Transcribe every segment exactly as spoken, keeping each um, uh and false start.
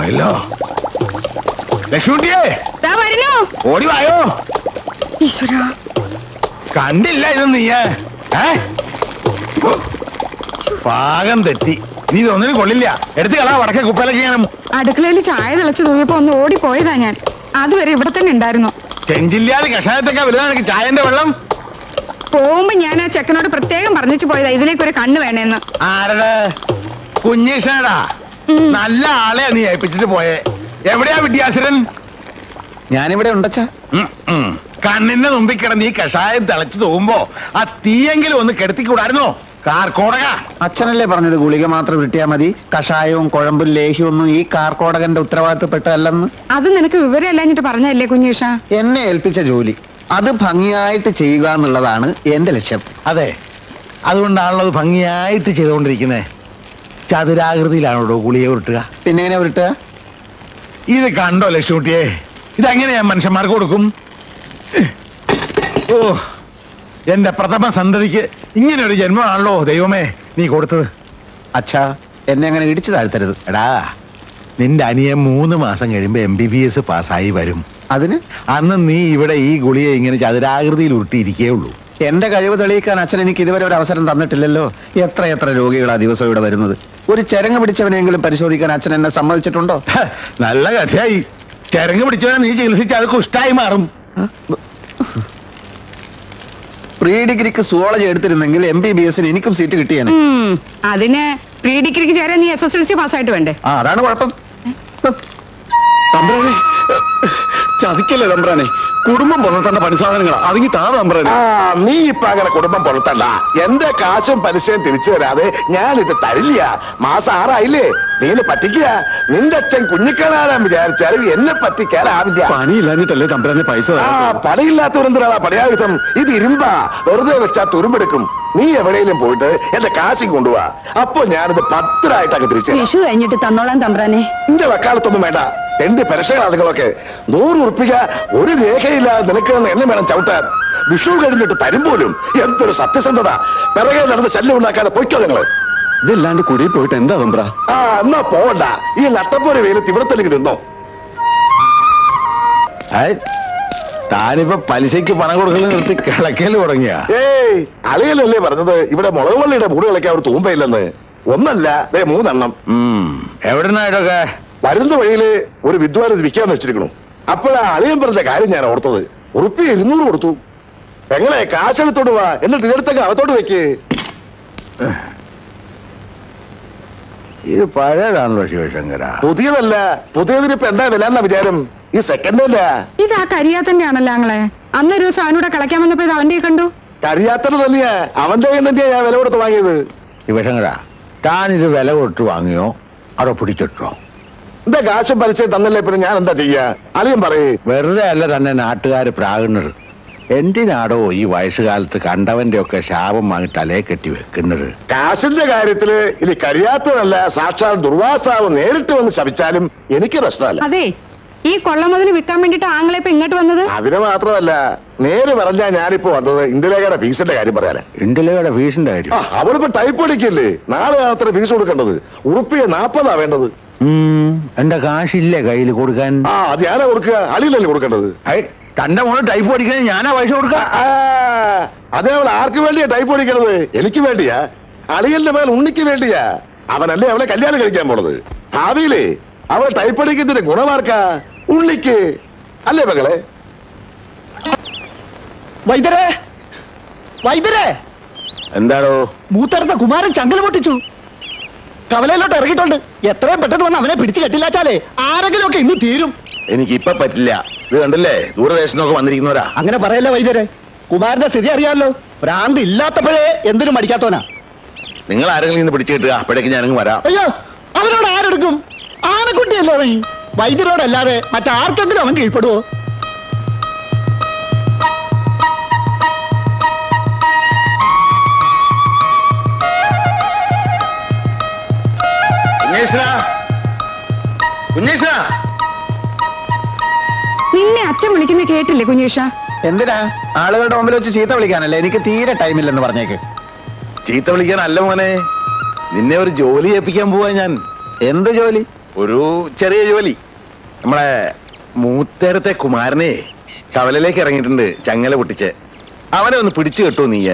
പോയല്ലോ. ലക്ഷ്മിയെ ഓടി വായോ. കണ്ടില്ല ഇത് നീയേ പാകം തെറ്റി. നീ ഇതൊന്നിനും കൊള്ളില്ല. എടുത്ത് കളാ വടക്കേ കുപ്പയിലേക്ക് ചെയ്യണം. അടുക്കളയിൽ ചായ തിളച്ചു തൂങ്ങിയപ്പോ ഒന്ന് ഓടി പോയതാ ഞാൻ. അതുവരെ ഇവിടെ തന്നെ ഉണ്ടായിരുന്നു. ചെഞ്ചില്ലാതെ കഷായത്തൊക്കെ വലുതാണ് ചായന്റെ വെള്ളം. പോകുമ്പോ ഞാൻ ആ ചെക്കനോട് പ്രത്യേകം പറഞ്ഞിച്ചു പോയതാ ഇതിലേക്ക് ഒരു കണ്ണ് വേണേന്ന്. ആരുടെ? കുഞ്ഞീഷടാ. നല്ല ആളെയാ നീ ഏൽപ്പിച്ചിട്ട് പോയേ. എവിടെയാ വിദ്യാസുരൻ? ഞാനിവിടെ ഉണ്ടച്ചാ. കണ്ണിന്റെ മുമ്പിൽ കിടന്ന് ഈ കഷായം തിളച്ചു തോന്നുമ്പോ ആ തീയെങ്കിലും ഒന്ന് കെടുത്തിക്കൂടായിരുന്നോ? കാർക്കോടക. അച്ഛനല്ലേ പറഞ്ഞത് ഗുളിക മാത്രം കിട്ടിയാ മതി, കഷായവും കുഴമ്പും ലേഹ്യവും ഒന്നും ഈ കാർക്കോടകന്റെ ഉത്തരവാദിത്തപ്പെട്ടതല്ലെന്ന്. അത് നിനക്ക് വിവരം അല്ലാഞ്ഞിട്ട് പറഞ്ഞല്ലേ കുഞ്ഞീഷ? എന്നെ ഏൽപ്പിച്ച ജോലി അത് ഭംഗിയായിട്ട് ചെയ്യുക എന്നുള്ളതാണ് എന്റെ ലക്ഷ്യം. അതെ, അതുകൊണ്ടാണല്ലോ അത് ഭംഗിയായിട്ട് ചെയ്തുകൊണ്ടിരിക്കുന്നേ. ചതുരാകൃതിയിലാണോ ഗുളിക ഉരുട്ടുക? പിന്നെ എങ്ങനെ ഉരുട്ടുക? ഇത് കണ്ടോ ലക്ഷ്മിയെ, ഇതെങ്ങനെയാ മനുഷ്യന്മാർക്ക് കൊടുക്കും? ഓ, എന്റെ പ്രഥമ സന്തതിക്ക് ഇങ്ങനെ ഒരു ജന്മമാണല്ലോ ദൈവമേ നീ കൊടുത്തത്. അച്ഛാ, എന്നെ അങ്ങനെ ഇടിച്ചു താഴ്ത്തരുത്. എടാ, നിന്റെ അനിയൻ മൂന്ന് മാസം കഴിയുമ്പോ എം ബി ബി എസ് പാസ്സായി വരും. അതിന് അന്ന് നീ ഇവിടെ ഈ ഗുളിയെ ഇങ്ങനെ ചതുരാകൃതിയിൽ ഉരുട്ടിയിരിക്കേ ഉള്ളൂ. എന്റെ കഴിവ് തെളിയിക്കാൻ അച്ഛൻ എനിക്ക് ഇതുവരെ ഒരു അവസരം തന്നിട്ടില്ലല്ലോ. എത്ര എത്ര രോഗികളാ ദിവസം ഇവിടെ വരുന്നത്. ഒരു ചരങ്ങ് പിടിച്ചവനെങ്കിലും പരിശോധിക്കാൻ അച്ഛൻ എന്നെ സമ്മതിച്ചിട്ടുണ്ടോ? നല്ല കഥയായി. ചരങ്ങ് പിടിച്ചവനെ നീ ചികിത്സിച്ച് അത് കുഷ്ടായി മാറും. പ്രീ ഡിഗ്രിക്ക് സുവോളജി എടുത്തിരുന്നെങ്കിൽ എം ബി ബി എസിന് എനിക്കും സീറ്റ് കിട്ടിയാണ്. അതിന് പ്രീ ഡിഗ്രിക്ക് ചേരാൻ നീ എസ് എസ് എൽ സി പാസ്സായിട്ട് വേണ്ടേ? ആ, അതാണ് കുഴപ്പം. ചതിക്കല്ലേ തമ്പ്രാനെ, കുടുംബം പുലർത്തേണ്ട പണിസാധനങ്ങളാ. അതിങ്ങി താ തമ്പ്രാനെ. ആ, നീ ഇപ്പൊ അങ്ങനെ കുടുംബം പുലർത്തണ്ട. എന്റെ കാശും പലിശയും തിരിച്ചു തരാതെ ഞാനിത് തരില്ല. മാസം ആറായില്ലേ, നീ പറ്റിക്കുക. നിന്റെ അച്ഛൻ കുഞ്ഞിക്കണാരാൻ വിചാരിച്ചാലും എന്നെ പറ്റിക്കാനാവില്ല. പണിയില്ലാഞ്ഞിട്ടല്ലേ തമ്പ്രാനെ പൈസ? ആ, പണിയില്ലാത്തവരെന്തിനാ പണിയായുധം? ഇത് ഇരുമ്പാ, വെറുതെ വെച്ചാ തുരുമ്പെടുക്കും. നീ എവിടെയെങ്കിലും പോയിട്ട് എന്റെ കാശി കൊണ്ടുപോവാ. അപ്പൊ ഞാനിത് പത്തിരായിട്ട് അങ്ങ് തിരിച്ചു. വിഷു കഴിഞ്ഞിട്ട് തന്നോളാം തമ്പ്രാനെ. നിന്റെ വക്കാലത്തൊന്നും വേണ്ട. എന്റെ പരക്ഷകൾ അതുങ്ങളൊക്കെ നൂറ് ഉറപ്പിക്ക. ഒരു രേഖയില്ലാതെ നിനക്ക് എന്നെ വേണം ചവിട്ടാൻ. വിഷു കഴിഞ്ഞിട്ട് തരും പോലും. എന്തൊരു സത്യസന്ധത. പിറകെ നടന്ന് ശല്യം ഉണ്ടാക്കാതെ പൊയ്ക്കോ നിങ്ങള്. ഇതില്ലാണ്ട് കുടിയിൽ പോയിട്ട് എന്താ തമ്പ്ര? ആ, എന്നാ പോവണ്ട. ഈ നട്ടപ്പോരെ വെയിലത്ത് ഇവിടത്തേക്ക് നിന്നോ. താനിപ്പോ പലിശയ്ക്ക് പണം കൊടുക്കൽ നിർത്തി കിളക്കല് തുടങ്ങിയ? ഏയ്, അളിയലല്ലേ പറഞ്ഞത് ഇവിടെ മുളക് വള്ളിയുടെ കൂടെ കളിക്കാൻ ഒരു തൂമ്പയില്ലെന്ന്. ഒന്നല്ല, ദേ മൂന്നെണ്ണം. എവിടെന്നായിട്ടൊക്കെ? വരുന്ന വഴിയില് ഒരു വിദ്വാൻ വിൽക്കാന്ന് വെച്ചിരിക്കണു. അപ്പോഴാ അളിയൻ പറഞ്ഞ കാര്യം ഞാൻ ഓർത്തത്. ഉറുപ്പി ഇരുന്നൂറ് കൊടുത്തു. എങ്ങനെ കാശെടുത്തോട്ട് വാ, എന്നിട്ട് ഇതെടുത്തൊക്കെ അകത്തോട്ട് വെക്ക്. ഇത് പഴയതാണല്ലോ ശിവശങ്കര. പുതിയതല്ല. പുതിയതിനിപ്പോ എന്താ വില എന്നാ വിചാരം? ഈ സെക്കൻഡ് അല്ല. ഇത് ആ കരിയാത്തന്റെ ആണല്ലോ ആങ്ങളെ. അന്നൊരു ദിവസം അവനൂടെ കളിക്കാൻ വന്നപ്പോ ഇത് അവന്റെ കണ്ടു. കരിയാത്തത് തന്നെയാ, അവന്റെ കയ്യിൽ തന്നെയാ ഞാൻ വില കൊടുത്ത് വാങ്ങിയത്. ശിവശങ്കര, താനിത് വില കൊടുത്ത് വാങ്ങിയോ അതോ പിടിച്ചിട്ടോ? എന്താ കാശും പലിശയും തന്നല്ലേ, പിന്നെ ഞാൻ എന്താ ചെയ്യാ? അളിയൻ പറയേ. വെറുതെ അല്ല തന്നെ നാട്ടുകാര് പ്രാകുന്നത്. എന്തിനാടോ ഈ വയസ്സുകാലത്ത് കണ്ടവന്റെ ഒക്കെ ശാപം വാങ്ങി തലയെ കെട്ടി വെക്കുന്നത്? കാശിന്റെ കാര്യത്തില് ഇനി കഴിയാത്തതല്ല, സാക്ഷാൽ ദുർവാസാവ് നേരിട്ട് വന്ന് ശപിച്ചാലും എനിക്ക് പ്രശ്നമല്ല. അതെ, ഈ കൊള്ള മുതൽ വിൽക്കാൻ വേണ്ടിട്ട് ആങ്ങളെ ഇപ്പൊ ഇങ്ങോട്ട് വന്നത്? അതിന് മാത്രമല്ല, നേര് പറഞ്ഞാ ഞാനിപ്പോ വന്നത് ഇന്ദിരയുടെ ഫീസിന്റെ കാര്യം പറയാനാ. ഇന്ദിരയുടെ ഫീസിന്റെ കാര്യം? അവളിപ്പോ ടൈപ്പ് അടിക്കല്ലേ, നാളെ അത്ര ഫീസ് കൊടുക്കേണ്ടത്. ഉറുപ്പിയെ നാപ്പതാ വേണ്ടത്. എന്റെ കാശില്ലേ കയ്യിൽ കൊടുക്കാൻ? ആ, അത് ഞാനാ കൊടുക്കുക, അളിയിലല്ലേ കൊടുക്കേണ്ടത്. തന്റെ മോള് ടൈപ്പ് പഠിക്കാൻ ഞാനാ പൈസ കൊടുക്ക? അതേ, അവൾ ആർക്ക് വേണ്ടിയാ ടൈപ്പ് പഠിക്കണത്? എനിക്ക് വേണ്ടിയാ. അളിയന്റെ മേൽ ഉണ്ണിക്ക് വേണ്ടിയാ. അവനല്ലേ അവളെ കല്യാണം കഴിക്കാൻ പോണത്. ഭാവിയിലേ അവളെ ടൈപ്പ് പഠിക്കുന്നതിന്റെ ഗുണമാർക്കാ? ഉണ്ണിക്ക് അല്ലേ മകളെ? വൈദ്യരെ, വൈദ്യരെ! എന്താണോ? മൂത്തറുത്ത കുമാരൻ ചങ്കൽ പൊട്ടിച്ചു. കവലയിലോട്ട് ഇറങ്ങിയിട്ടുണ്ട്. എത്രയും പെട്ടെന്ന് വന്ന് അവനെ പിടിച്ചു കെട്ടില്ലാച്ചാലേ ആരെങ്കിലും ഒക്കെ ഇന്ന് തീരും. എനിക്ക് ഇപ്പൊ പറ്റില്ല. ഇത് കണ്ടല്ലേ, ദൂരദേശത്തൊക്കെ വന്നിരിക്കുന്നവരാ. അങ്ങനെ പറയല്ലേ വൈദ്യരെ, കുമാരന്റെ സ്ഥിതി അറിയാമല്ലോ. ഭ്രാന്ത് ഇല്ലാത്തപ്പോഴേ എന്തിനും മടിക്കാത്തോനാ. നിങ്ങൾ ആരെങ്കിലും ഇന്ന് പിടിച്ചു കിട്ടുക, അപ്പോഴേക്ക് ഞാനങ്ങ് വരാം. അയ്യോ, അവനോട് ആരെടുക്കും? ആനക്കുട്ടിയല്ലേ അവൻ. വൈദ്യരോടല്ലാതെ മറ്റാർക്കെങ്കിലും അവൻ കീഴ്പ്പെടുവോ? നിന്നെ അച്ഛൻ വിളിക്കുന്ന കേട്ടില്ലേ കുഞ്ഞീഷ? എന്തിനാ? ആളുകളുടെ മുമ്പിൽ വെച്ച് ചീത്ത വിളിക്കാനല്ലേ? എനിക്ക് തീരെ ടൈമില്ലെന്ന് പറഞ്ഞേക്ക്. ചീത്ത വിളിക്കാനല്ല മോനെ, നിന്നെ ഒരു ജോലി ഏൽപ്പിക്കാൻ പോവാ ഞാൻ. എന്ത് ജോലി? ഒരു ചെറിയ ജോലി. നമ്മളെ മൂത്തേരത്തെ കുമാരനെ കവലയിലേക്ക് ഇറങ്ങിയിട്ടുണ്ട്, ചങ്ങല പൊട്ടിച്ച്. അവനെ ഒന്ന് പിടിച്ചു കെട്ടു നീ.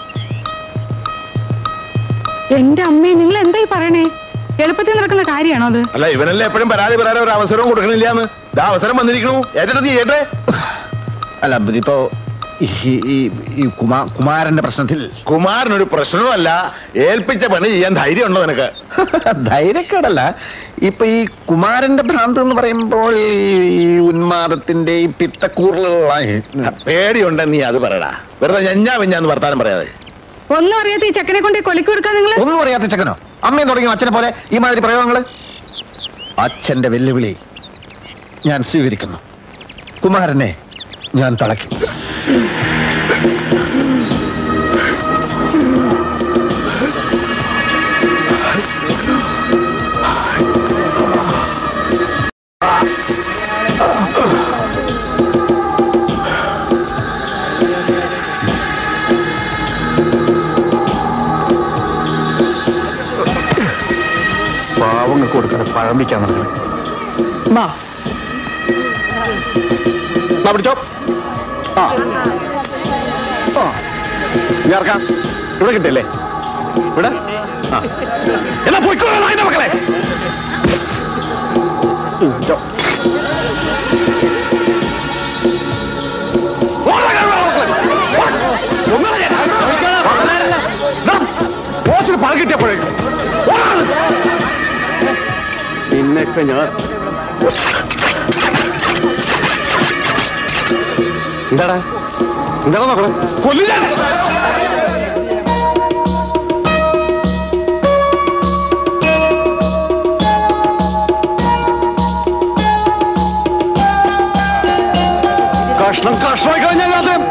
എന്റെ അമ്മേ, നിങ്ങൾ എന്തായി പറയണേ? എളുപ്പത്തിൽ നടക്കുന്ന കാര്യമാണോ അത്? അല്ല, ഇവനല്ലേ എപ്പോഴും പരാതി പറയാൻ ഒരു അവസരവും കൊടുക്കണില്ലാന്ന്. അവസരം വന്നിരിക്കണു, ഏറ്റെടുത്ത് ചെയ്യട്ടെ. അല്ല ഇതിപ്പോ ഈ കുമാരന്റെ പ്രശ്നത്തിൽ കുമാരനൊരു പ്രശ്നവുമല്ല. ഏൽപ്പിച്ച പണി ചെയ്യാൻ ധൈര്യം ഉണ്ടോ നിനക്ക്? ധൈര്യക്കേടല്ല, ഇപ്പൊ ഈ കുമാരന്റെ ഭ്രാന്ത് എന്ന് പറയുമ്പോൾ ഈ ഉന്മാദത്തിന്റെ ഈ പിത്തക്കൂറലുകളായി പേടിയുണ്ടെ നീ അത് പറയടാ. വെറുതെ ഞഞ്ഞാ പിഞ്ഞാന്ന് വർത്താനം പറയാതെ. ഒന്നും അറിയാത്ത ഈ ചെക്കനെ കൊണ്ട് കൊലക്ക് കൊടുക്കാൻ നിങ്ങൾ. ഒന്നും അറിയാത്ത ചെക്കനോ? അമ്മയും തുടങ്ങിയ അച്ഛനെ പോലെ ഈ മാതിരി പ്രയോഗങ്ങള്. അച്ഛന്റെ വെല്ലുവിളി ഞാൻ സ്വീകരിക്കുന്നു. കുമാരനെ ഞാൻ തളയ്ക്കും. പാവങ്ങൾക്ക് കൊടുക്കാതെ പഴമ്പിക്കാൻ നടക്കണം. പിടിച്ചോ. ആ ഇറക്കാം. ഇവിടെ കിട്ടില്ലേ? ഇവിടെ എന്നാ പോയിക്കോളാം മക്കളെ. പഴം കിട്ടിയപ്പോഴേക്കും പിന്നൊക്കെ ഞാൻ എന്താടാ എന്താ നോക്കണം കൊല്ലില്ല. കഷ്ണം കഷ്ണമായി കഴിഞ്ഞാൽ ആദ്യം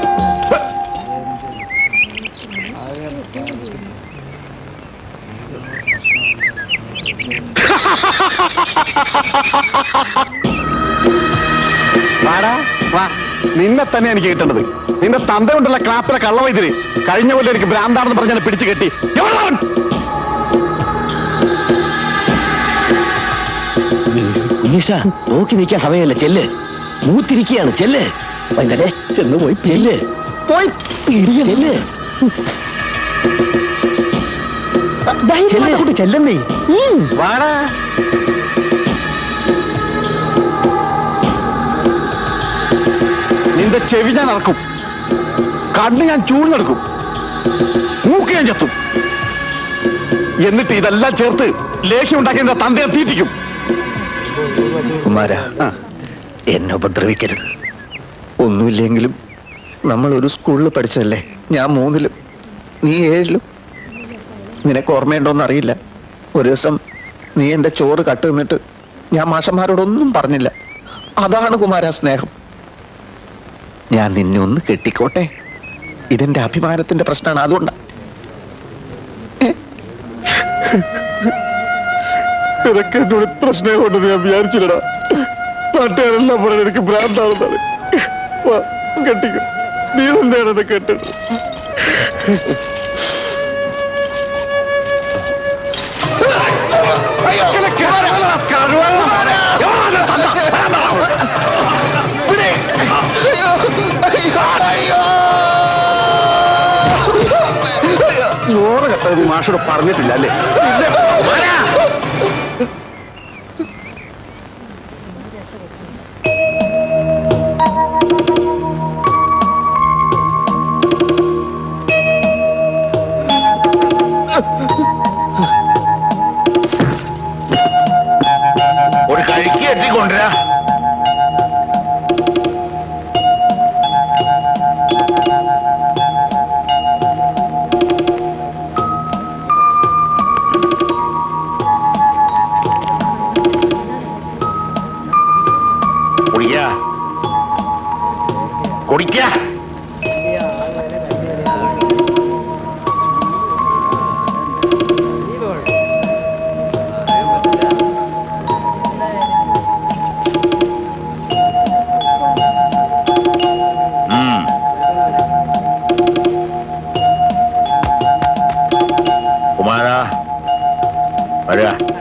വാടാ വാ. നിന്നെ തന്നെ എനിക്ക് കിട്ടേണ്ടത്. നിന്റെ തന്ത കൊണ്ടുള്ള ക്ലാപ്പിലെ കള്ളവൈദ്യര് കഴിഞ്ഞ പോലെ എനിക്ക് ഭ്രാന്താണെന്ന് പറഞ്ഞാൽ പിടിച്ചു കെട്ടി. നോക്കി നിൽക്കാൻ സമയമല്ല, ചെല്ല്. മൂത്തിരിക്കുകയാണ്, ചെല്ല്. ചെന്ന് പോയി ചെല്ല്, പോയി ചെല്ല്. ചെല്ലുന്നേ വാടാ. നിന്റെ ചെവി ഞാൻ ഇറക്കും, കണ്ണ് ഞാൻ ചൂഴ്ന്നെടുക്കും, മൂക്ക് ഞാൻ ചത്തും. എന്നിട്ട് ഇതെല്ലാം ചേർത്ത് ലേഖ്യം ഉണ്ടാക്കി എന്റെ തന്തയെ തീറ്റിക്കും. കുമാര, എന്നെ ഉപദ്രവിക്കരുത്. ഒന്നുമില്ലെങ്കിലും നമ്മൾ ഒരു സ്കൂളിൽ പഠിച്ചതല്ലേ. ഞാൻ മൂന്നിലും നീ ഏഴിലും. നിനക്ക് ഓർമ്മയുണ്ടോന്ന് അറിയില്ല, ഒരു ദിവസം നീ എൻ്റെ ചോറ് കട്ട് നിന്നിട്ട് ഞാൻ മാഷന്മാരോടൊന്നും പറഞ്ഞില്ല. അതാണ് കുമാര സ്നേഹം. ഞാൻ നിന്നെ ഒന്ന് കെട്ടിക്കോട്ടെ, ഇതെന്റെ അഭിമാനത്തിന്റെ പ്രശ്നമാണ്. അതുകൊണ്ടാ നിനക്ക് എന്നോട് ഇത്ര സ്നേഹമുണ്ടെന്ന് ഞാൻ വിചാരിച്ചില്ലടാ. നാട്ടുകാരെല്ലാം പറഞ്ഞ എനിക്ക് ഭ്രാന്താണെന്നാണ്. കെട്ടിക്കോ, നീ തന്നെയാണ് എന്നെ കെട്ടത്. ചോറ് കെട്ടത് മാഷോട് പറഞ്ഞിട്ടില്ല അല്ലേ? ഒരു കഴിക്ക് എത്തിക്കൊണ്ടുവരാ. കുടിക്ക കുടിക്ക. കുമാര വരിക.